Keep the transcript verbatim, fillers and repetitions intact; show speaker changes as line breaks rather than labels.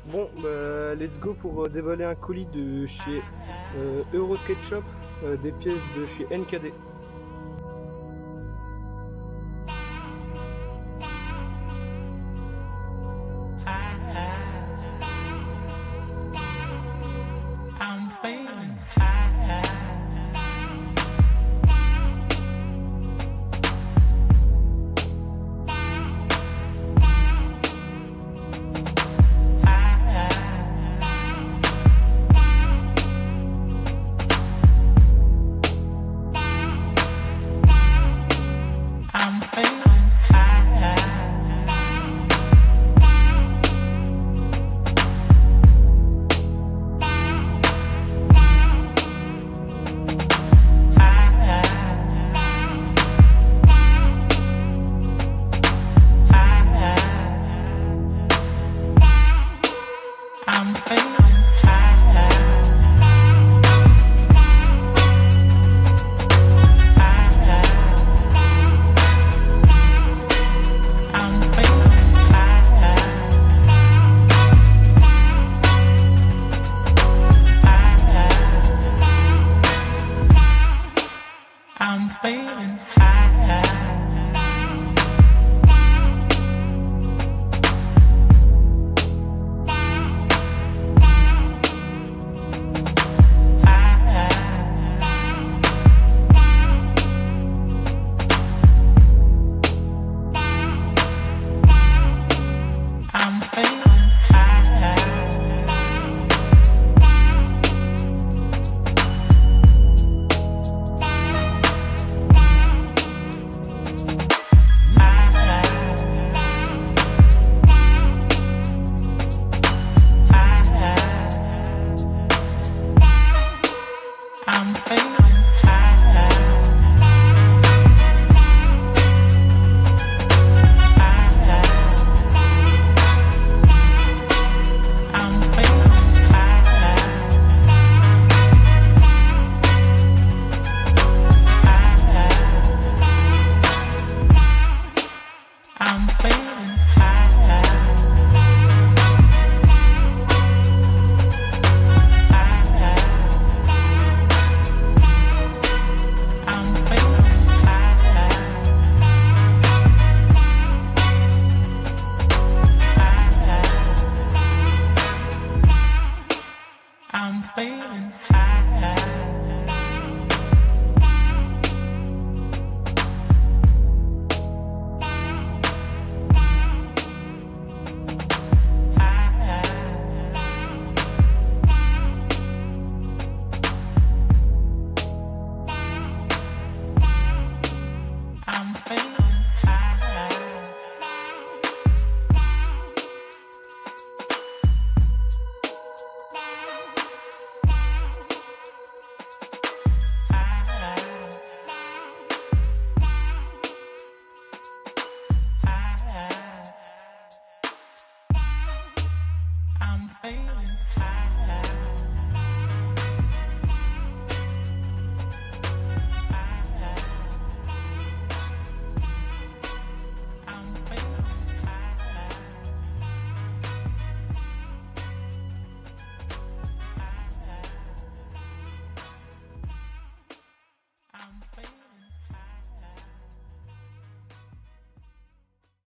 Bon, bah, let's go pour euh, déballer un colis de chez euh, Euroskate Shop, euh, des pièces de chez N K D.
I'm feeling high. I'm feeling high. I'm feeling high. I'm feeling high. I'm feeling high. I'm feeling high. I'm feeling high. I'm feeling high. I'm feeling high. I'm feeling high. I'm feeling high.